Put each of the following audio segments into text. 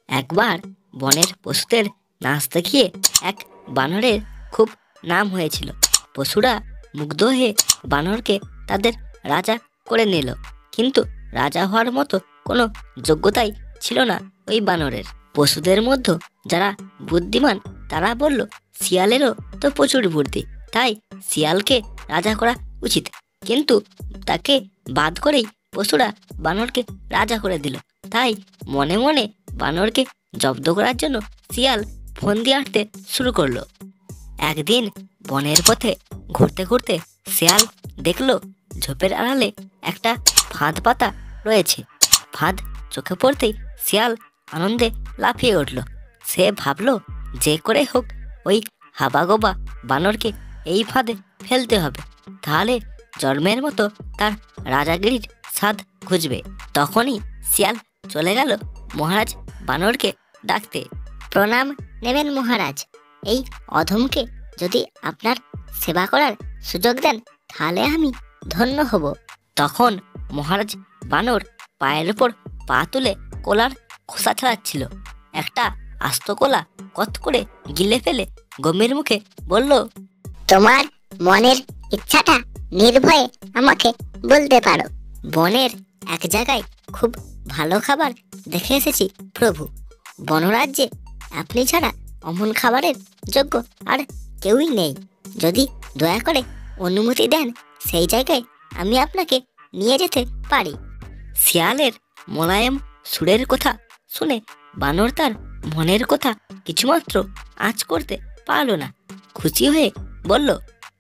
একবার বনের পশুদের নাচ দেখিয়ে এক বানরের খুব নাম হয়েছিল। পশুরা মুগ্ধ হয়ে বানরকে তাদের রাজা করে নিল, কিন্তু রাজা হওয়ার মতো কোনো যোগ্যতাই ছিল না ওই বানরের। পশুদের মধ্যে যারা বুদ্ধিমান তারা বলল, শিয়ালেরও তো প্রচুর বুদ্ধি, তাই শিয়ালকে রাজা করা উচিত। কিন্তু তাকে বাদ করেই পশুরা বানরকে রাজা করে দিল। তাই মনে মনে বানরকে জব্দ করার জন্য শিয়াল ফন্দি আঁটতে শুরু করলো। একদিন বনের পথে ঘুরতে ঘুরতে শিয়াল দেখলো ঝোপের আড়ালে একটা ফাঁদ পাতা রয়েছে। ফাঁদ চোখে পড়তেই শিয়াল আনন্দে লাফিয়ে উঠল। সে ভাবলো যে করে হোক ওই হাবাগোবা বানরকে এই ফাঁদে ফেলতে হবে, তাহলে জন্মের মতো তার রাজাগিরির স্বাদ খুঁজবে। তখনই শিয়াল চলে গেল মহারাজ বানরকে ডাকতে। প্রণাম নেবেন মহারাজ, এই অধমকে যদি আপনার সেবা করার সুযোগ দেন তাহলে আমি ধন্য হব। তখন মহারাজ বানর পায়ের উপর পা তুলে কোলার খোসা ছাড়াচ্ছিল। একটা আস্ত কোলা কত করে গিলে ফেলে গম্ভীর মুখে বলল, তোমার মনের ইচ্ছাটা নির্ভয়ে আমাকে বলতে পারো। বনের এক জায়গায় খুব ভালো খাবার দেখে এসেছি প্রভু। বনরাজ্যে আপনি ছাড়া অমন খাবারের যোগ্য আর কেউই নেই। যদি দয়া করে অনুমতি দেন সেই জায়গায় আমি আপনাকে নিয়ে যেতে পারি। শিয়ালের মোলায়েম সুরের কথা শুনে বানর তার মনের কথা কিছুমাত্র আঁচ করতে পারল না। খুশি হয়ে বলল,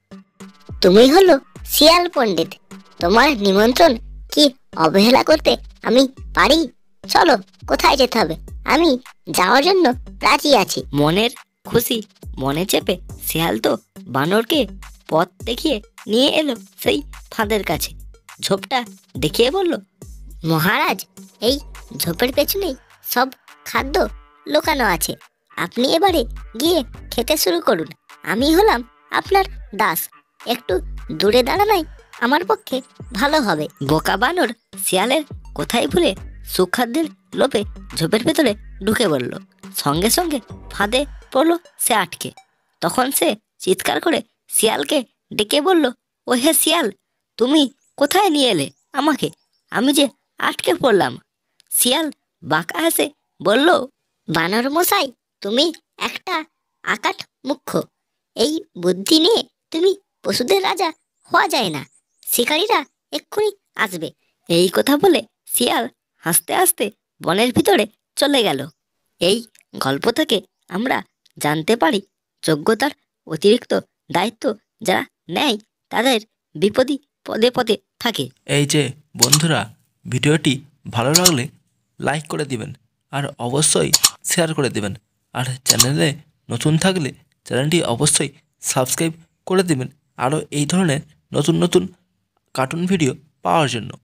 তুমি হলো শিয়াল পণ্ডিত, তোমার নিমন্ত্রণ কি অবহেলা করতে আমি পারি? চলো, কোথায় যেতে হবে আমি যাওয়ার জন্য রাজি আছি। মনের খুশি মনে চেপে শিয়াল তো বানরকে পথ দেখিয়ে নিয়ে এলো সেই ফাঁদের কাছে। ঝোপটা দেখিয়ে বলল, মহারাজ, এই ঝোপের পেছনেই সব খাদ্য লুকানো আছে। আপনি এবারে গিয়ে খেতে শুরু করুন। আমি হলাম আপনার দাস। একটু দূরে দাঁড়ানোই আমার পক্ষে ভালো হবে। বোকা বানর শিয়ালের কোথায় ভুলে সুখাদ্যের লোভে ঝোপের ভেতরে ঢুকে পড়ল। সঙ্গে সঙ্গে ফাঁদে পড়লো সে আটকে। তখন সে চিৎকার করে শিয়ালকে ডেকে বলল, ও হে শিয়াল, তুমি কোথায় নিয়ে এলে আমাকে? আমি যে আটকে পড়লাম। শিয়াল বাঁকা হেসে বলল, বানর মশাই, তুমি একটা আকাট মুখ্য। এই বুদ্ধি নিয়ে তুমি পশুদের রাজা হওয়া যায় না। শিকারীরা এক্ষুনি আসবে। এই কথা বলে শিয়াল হাসতে হাসতে বনের ভিতরে চলে গেল। এই গল্প থেকে আমরা জানতে পারি, যোগ্যতার অতিরিক্ত দায়িত্ব যারা নেয় তাদের বিপদই পদে পদে থাকে। এই যে বন্ধুরা, ভিডিওটি ভালো লাগলে লাইক করে দিবেন আর অবশ্যই শেয়ার করে দিবেন। আর চ্যানেলে নতুন থাকলে চ্যানেলটি অবশ্যই সাবস্ক্রাইব করে দিবেন আরও এই ধরনের নতুন নতুন কার্টুন ভিডিও পাওয়ার জন্য।